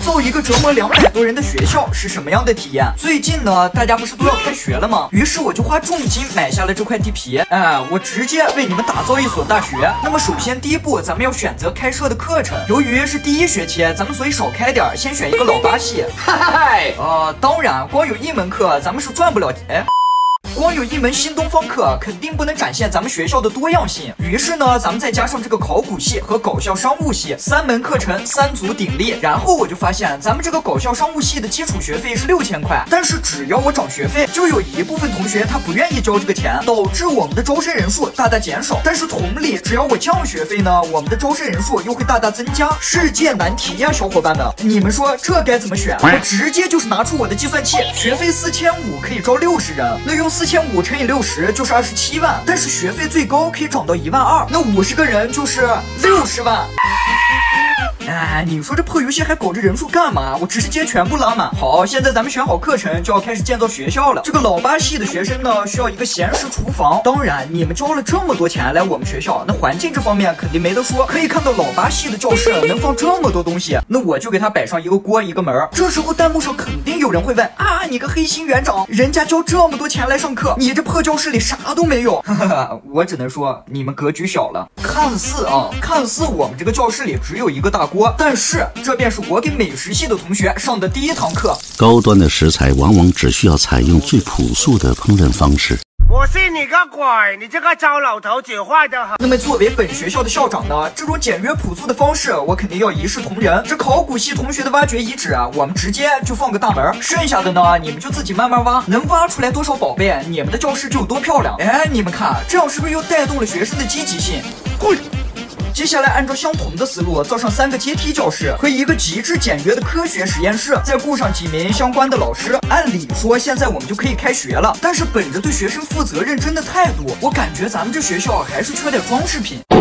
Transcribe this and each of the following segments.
造一个折磨200多人的学校是什么样的体验？最近呢，大家不是都要开学了吗？于是我就花重金买下了这块地皮，我直接为你们打造一所大学。那么首先第一步，咱们要选择开设的课程。由于是第1学期，咱们所以少开点，先选一个老八系。当然，光有一门课，咱们是赚不了。光有一门新东方课，肯定不能展现咱们学校的多样性。于是呢，咱们再加上这个考古系和搞笑商务系3门课程，3足鼎立。然后我就发现，咱们这个搞笑商务系的基础学费是6000块，但是只要我涨学费，就有一部分同学他不愿意交这个钱，导致我们的招生人数大大减少。但是同理，只要我降学费呢，我们的招生人数又会大大增加。世界难题呀，小伙伴们，你们说这该怎么选？我直接就是拿出我的计算器，学费4500可以招60人，那用4500乘以60就是27万，但是学费最高可以涨到12000，那50个人就是60万。你说这破游戏还搞这人数干嘛？我直接全部拉满。好，现在咱们选好课程，就要开始建造学校了。这个老八系的学生呢，需要一个闲时厨房。当然，你们交了这么多钱来我们学校，那环境这方面肯定没得说。可以看到老八系的教室能放这么多东西，那我就给他摆上一个锅一个门。这时候弹幕上肯定有人会问你个黑心园长，人家交这么多钱来上课，你这破教室里啥都没有。我只能说你们格局小了。看似我们这个教室里只有一个大锅，但是这便是我给美食系的同学上的第1堂课。 高端的食材往往只需要采用最朴素的烹饪方式。 我信你个鬼！你这个糟老头子坏得很。 那么作为本学校的校长呢，这种简约朴素的方式，我肯定要一视同仁。这考古系同学的挖掘遗址我们直接就放个大门，剩下的呢，你们就自己慢慢挖，能挖出来多少宝贝，你们的教室就有多漂亮。你们看，这样是不是又带动了学生的积极性？滚！接下来按照相同的思路，造上3个阶梯教室和一个极致简约的科学实验室，再雇上几名相关的老师。按理说现在我们就可以开学了，但是本着对学生负责认真的态度，我感觉咱们这学校还是缺点装饰品。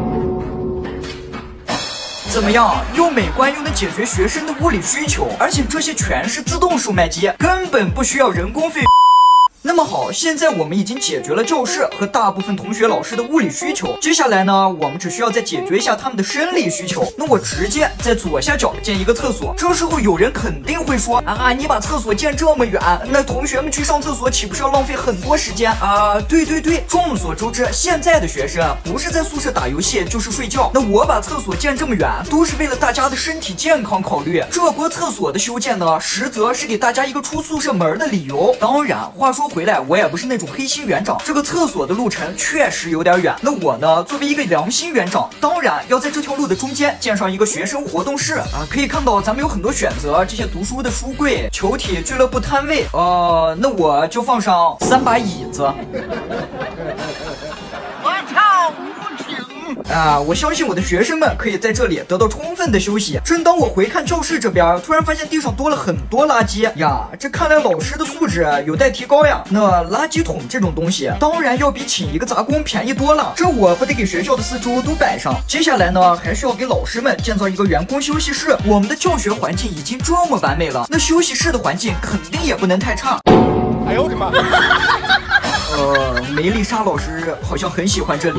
怎么样，又美观又能解决学生的物理需求，而且这些全是自动售卖机，根本不需要人工费。那么好，现在我们已经解决了教室和大部分同学老师的物理需求，接下来呢，我们只需要再解决一下他们的生理需求。那我直接在左下角建一个厕所。这时候有人肯定会说你把厕所建这么远，那同学们去上厕所岂不是要浪费很多时间对，众所周知，现在的学生不是在宿舍打游戏就是睡觉，那我把厕所建这么远，都是为了大家的身体健康考虑。这波厕所的修建呢，实则是给大家一个出宿舍门的理由。当然，话说回来，我也不是那种黑心园长，这个厕所的路程确实有点远。那我呢，作为一个良心园长，当然要在这条路的中间建上一个学生活动室可以看到咱们有很多选择，这些读书的书柜、球体俱乐部摊位，那我就放上3把椅子。我相信我的学生们可以在这里得到充分的休息。正当我回看教室这边，突然发现地上多了很多垃圾呀，这看来老师的素质有待提高呀。那垃圾桶这种东西，当然要比请一个杂工便宜多了，这我不得给学校的四周都摆上。接下来呢，还需要给老师们建造一个员工休息室。我们的教学环境已经这么完美了，那休息室的环境肯定也不能太差。 哎呦我的妈！ 梅丽莎老师好像很喜欢这里。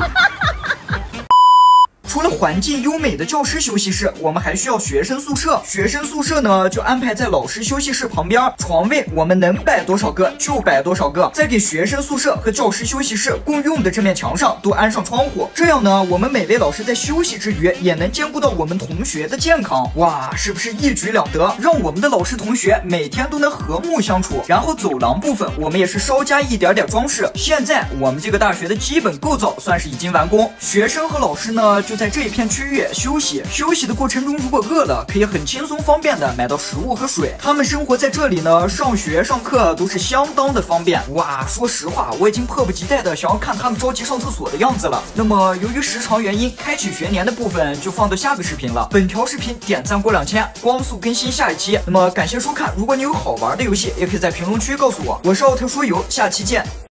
除了环境优美的教师休息室，我们还需要学生宿舍。学生宿舍呢，就安排在老师休息室旁边，床位我们能摆多少个就摆多少个。再给学生宿舍和教师休息室共用的这面墙上都安上窗户，这样呢，我们每位老师在休息之余，也能兼顾到我们同学的健康。哇，是不是一举两得？让我们的老师同学每天都能和睦相处。然后走廊部分，我们也是稍加一点点装饰。现在我们这个大学的基本构造算是已经完工，学生和老师呢就在这一片区域休息。休息的过程中，如果饿了，可以很轻松方便的买到食物和水。他们生活在这里呢，上学上课都是相当的方便。哇，说实话，我已经迫不及待的想要看他们着急上厕所的样子了。那么由于时长原因，开启学年的部分就放到下个视频了。本条视频点赞过2000，光速更新下一期。那么感谢收看，如果你有好玩的游戏，也可以在评论区告诉我。我是奥特说游，下期见。